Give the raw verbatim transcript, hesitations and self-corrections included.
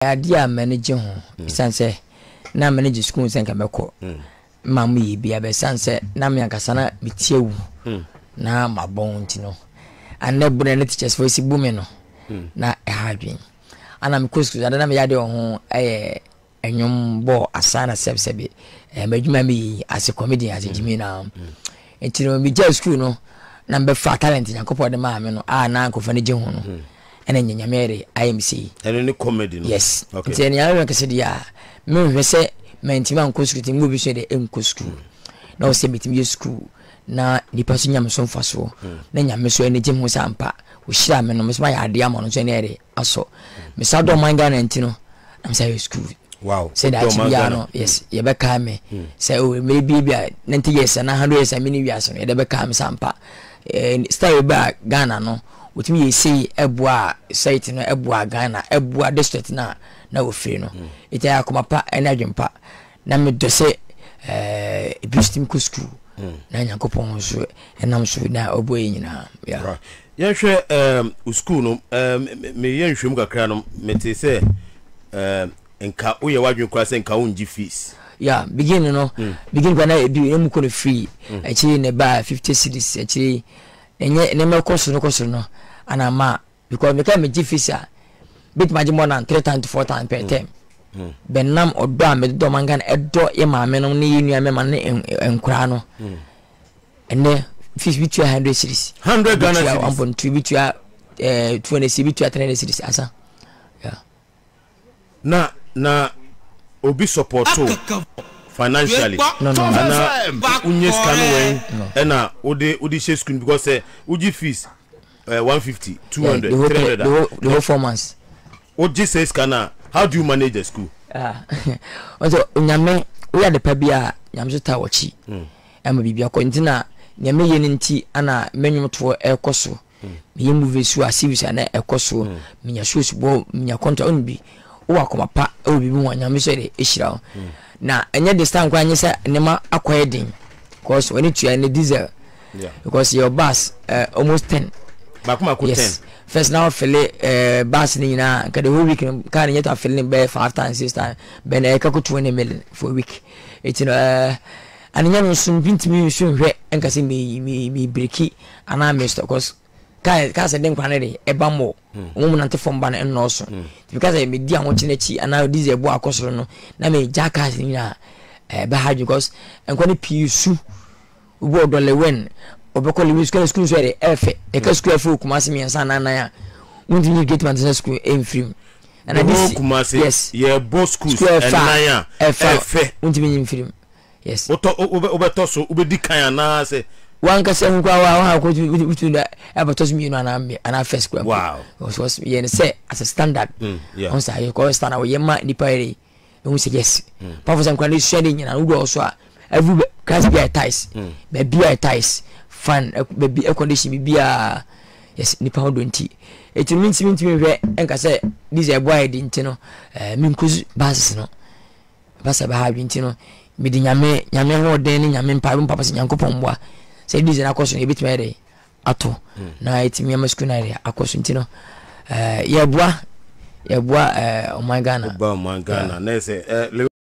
idea manage ho isanse na manage school senka meko mamu yi bia be sanse na me ankasa na metiewu na mabon ntino anne bune ne teachers for sibu me no na e hadwen ana me kusku ada na me yade ho eh enyum bo asana sebsebe eh madwuma me as a comedian as a jimi na ntino me ja school no na be fa talent nyakopo de ma me no a na ankofa ne je ho no ene nyanyamere I M C ene ni comedy no yes okay ntene ya me kase dia me hwese mentima nkusku ti mu bi so de enkusku na o se bitimi school na nipa so nyam so mfaso na nyam so ene gem ho sampa o hira me no me so ya ade ama no so ene ere aso me sa do manga na ntino am say school wow say that ya no yes ye be ka me say o maybe bia ninety years na one hundred years mini wi aso ye de be ka me sampa style ba Ghana no wotimi ye say eboa site no eboa Ghana eboa district na na ofiri no ite akoma pa enadwempa na me do say eh bistim ku school na nyakopon so enam so na oboye nyina ya ya hwe um school no um me ye nhwem kakra no mete say um enka oye wadwen kwa say enka unji fees ya begin no begin kwa na ebi emu ko no free actually ne ba fifty cedis actually enye ne me course no course no ana ma because me ka me ji fees a bit ma ji more than three times to four times per term benam odo a me do manga na edo ye ma me no ne yinu me ma ne enkura no ene fees bi two hundred cedis one hundred Ghana cedis one point two bi two eh two hundred cedis bi two three hundred cedis asa yeah na na obi support to financially no no na unye scan when ena odi odi share school because eh uji fees uh, one fifty two hundred yeah, three hundred the whole, the whole four months oji say scanner how do you manage the school ah also nyame we are the pabia nyam so ta wachi em bibia ko ntina nyame ye nti ana menwum to ekoso me ye move su a series ana ekoso me nya shows bo me nya contract on bi o akoma pa o bibi mo nyame so de ehira na enye the stand kwa anyi se nema akoye din because when it you and diesel yeah because your bus uh, almost ten bakuma ko ten yes first now feel uh, bus ni na ka the whole week can you to feel by five times six times ben e ka ko twenty million for a week it you know uh, and nyame so bintimi so hwe enka se me me me breaki ana me stop because ka ka se den kwane de e ba mo omo mu nante fom ba na enno so because e me di an wochi na chi ana dize ebo akosoro no na me jackass ni na e ba ha because enkwane pisu ubo do Lil Wayne obeko Lewis school school so e efe e ka school efe kuma se me nsa na na ya won't you get man school em free and I this yes yeah both schools and na ya efe won't you me free yes oto obeto so obedi kan na se one ka se nkwa wa wa ko tu da abatos mi no na me ana first school wow was was ye say as a standard mm, yeah on say ko standard we ma ni pare we say yes pa for some kwale shade nyina wo do so a every class be ties be be ties fan be air condition be a yes ni pa do nti it means mean to me we enka say this a boy di nti no eh mi nkuzu basis no basa ba ha bi nti no mi di nyame nyame ho den ni nyame mpa mpa papa nyankopon boa say this na koso e bitima ere ato na etimi ama school na ere akoso nti no eh ye boa ye boa eh o my Ghana o my Ghana na say eh